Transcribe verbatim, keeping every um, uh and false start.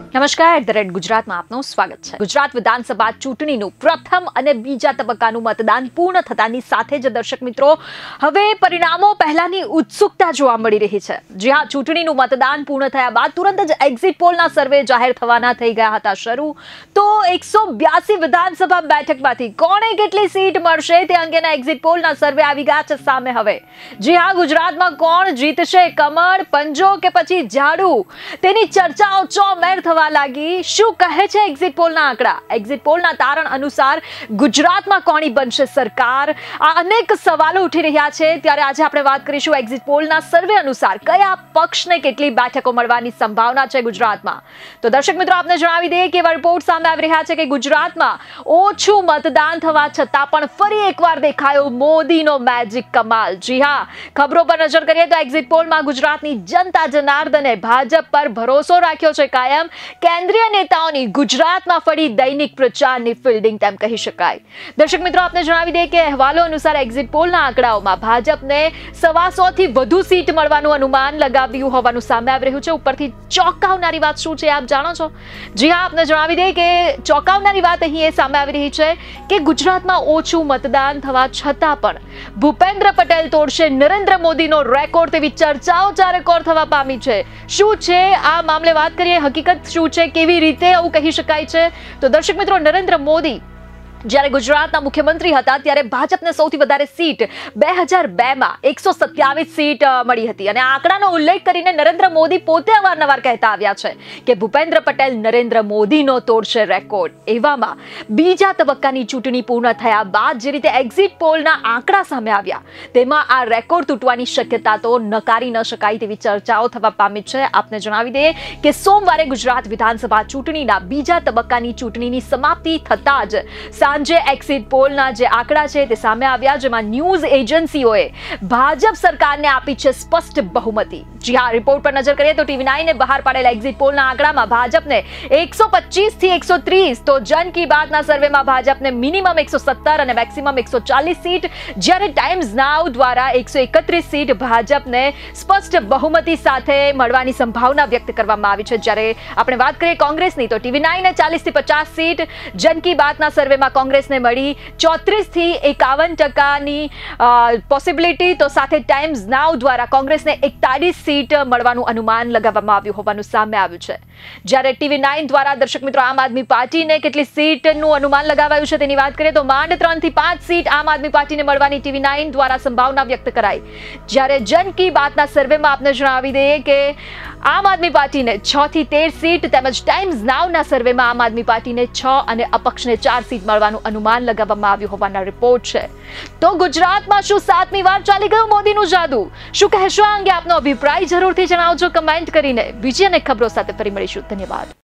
નમસ્કાર, at the rate ગુજરાતમાં આપનું સ્વાગત છે। ગુજરાત વિધાનસભા ચૂંટણીનું પ્રથમ અને બીજા તબક્કાનું મતદાન પૂર્ણ થતાની સાથે જ દર્શક મિત્રો હવે પરિણામો પહેલાની ઉત્સુકતા જોવા મળી રહી છે। જી હા, ચૂંટણીનું મતદાન પૂર્ણ થયા બાદ તુરંત જ એક્ઝિટ પોલના સર્વે જાહેર થવાના થઈ ગયા હતા શરૂ। તો એકસો બ્યાસી વિધાનસભા બેઠકમાંથી કોને કેટલી સીટ મળશે તે અંગેના એક્ઝિટ પોલના સર્વે આવી ગયા છે સામે હવે। જી હા, ગુજરાતમાં કોણ જીતશે, કમળ, પંજો કે પછી ઝાડુ, તેની ચર્ચાઓ ચોમેર થવા લાગી। શું કહે છે એક્ઝિટ પોલના આંકડા? એક્ઝિટ પોલના તારણ અનુસાર ગુજરાતમાં કોની બનશે સરકાર? આ અનેક સવાલો ઉઠી રહ્યા છે, ત્યારે આજે આપણે વાત કરીશું એક્ઝિટ પોલના સર્વે અનુસાર કયા પક્ષને કેટલી બેઠકો મળવાની સંભાવના છે ગુજરાતમાં। તો દર્શક મિત્રો, આપને જણાવી દઈએ કે એવા રિપોર્ટ સામે આવી રહ્યા છે કે ગુજરાતમાં ઓછું મતદાન થવા છતાં પણ ફરી એકવાર દેખાયો મોદીનો મેજિક કમાલ। જી હા, ખબરો પર નજર કરીએ તો એક્ઝિટ પોલમાં ગુજરાતની જનતા જનાર્દને ભાજપ પર ભરોસો રાખ્યો છે કાયમ। કેન્દ્રીય નેતાઓની ગુજરાતમાં ફરી દૈનિક પ્રચારની ફિલ્ડિંગ તેમ કહી શકાય। દર્શક મિત્રો, આપને જણાવી દઈએ કે અહેવાલો અનુસાર એક્ઝિટ પોલના આંકડાઓમાં ભાજપને સવાસો થી વધુ સીટ મળવાનું અનુમાન લગાવ્યું હોવાનું સામે આવી રહ્યું છે। ઉપરથી ચોંકાવનારી વાત શું છે આપ જાણો છો? જી હા, આપને જણાવી દઈએ કે ચોંકાવનારી વાત અહીં એ સામે આવી રહી છે કે ગુજરાતમાં ઓછું મતદાન થવા છતાં પણ ભૂપેન્દ્ર પટેલ તોડશે નરેન્દ્ર મોદીનો રેકોર્ડ તેવી ચર્ચાઓ ચારેકોર થવા પામી છે। શું છે આ મામલે વાત કરીએ, હકીકત શું છે, કેવી રીતે આવું કહી શકાય છે? તો દર્શક મિત્રો, નરેન્દ્ર મોદી જ્યારે ગુજરાતના મુખ્યમંત્રી હતા ત્યારે ભાજપને સૌથી વધારે સીટ બે હજાર બે માં એકસો સત્યાવીસ સીટ મળી હતી અને આંકડાનો ઉલ્લેખ કરીને નરેન્દ્ર મોદી પોતે અવારનવાર કહેતા આવ્યા છે કે ભૂપેન્દ્ર પટેલ નરેન્દ્ર મોદીનો તોડશે રેકોર્ડ। એવામાં બીજા તબક્કાની ચૂંટણી પૂર્ણ થયા બાદ જે રીતે એક્ઝિટ પોલના આંકડા સામે આવ્યા તેમાં આ રેકોર્ડ તૂટવાની શક્યતા તો નકારી ન શકાય તેવી ચર્ચાઓ થવા પામી છે। આપને જણાવી દઈએ કે સોમવારે ગુજરાત વિધાનસભા ચૂંટણીના બીજા તબક્કાની ચૂંટણીની સમાપ્તિ થતા જ સાંજે એક્ઝિટ પોલના જે આંકડા છે તે સામે આવ્યા, જેમાં ન્યૂઝ એજન્સીઓએ ભાજપ સરકારને આપી છે સ્પષ્ટ બહુમતી। જી હા, રિપોર્ટ પર નજર કરીએ તો ટીવી નાઇને બહાર પાડેલા એક્ઝિટ પોલના આંકડામાં ભાજપને એકસો પચીસ થી એકસો ત્રીસ, તો જન કી બાતના સર્વેમાં ભાજપને મિનિમમ એકસો સત્તર અને મેક્સિમમ એકસો ચાલીસ સીટ, જ્યારે ટાઈમ્સ નાઉ દ્વારા એકસો એકત્રીસ સીટ ભાજપને સ્પષ્ટ બહુમતી સાથે મળવાની સંભાવના વ્યક્ત કરવામાં આવી છે। જ્યારે આપણે વાત કરીએ કોંગ્રેસની તો ટીવી નાઇને ચાલીસ થી પચાસ સીટ, જન કી બાતના સર્વેમાં કોંગ્રેસને મળી ચોત્રીસ થી એકાવન ટકાની પોસિબિલિટી, તો સાથે ટાઈમ્સ નાઉ દ્વારા કોંગ્રેસને એકતાલીસ સીટ મળવાનું અનુમાન લગાવવામાં આવ્યું હોવાનું સામે આવ્યું છે। જ્યારે ટીવી નાઇન દ્વારા દર્શક મિત્રો આમ આદમી પાર્ટીને કેટલી સીટનું અનુમાન લગાવાયું છે તેની વાત કરીએ તો માંડ ત્રણ થી પાંચ સીટ આમ આદમી પાર્ટીને મળવાની ટીવી નાઇન દ્વારા સંભાવના વ્યક્ત કરાઈ। જ્યારે જન કી બાતના સર્વેમાં આપને જણાવી દઈએ કે આમ આદમી પાર્ટીને છ થી તેર સીટ તેમજ ટાઈમ્સ નાઉના સર્વેમાં આમ આદમી પાર્ટીને છ અને અપક્ષને ચાર સીટ મળવાનું અનુમાન લગાવવામાં આવ્યું હોવાના રિપોર્ટ છે। તો ગુજરાતમાં શું સાતમી વાર ચાલી ગયું મોદીનું જાદુ? શું કહેશો આ અંગે આપનો અભિપ્રાય જરૂરથી જણાવજો કમેન્ટ કરીને। બીજી અનેક ખબરો સાથે ફરી મળીશું। ધન્યવાદ।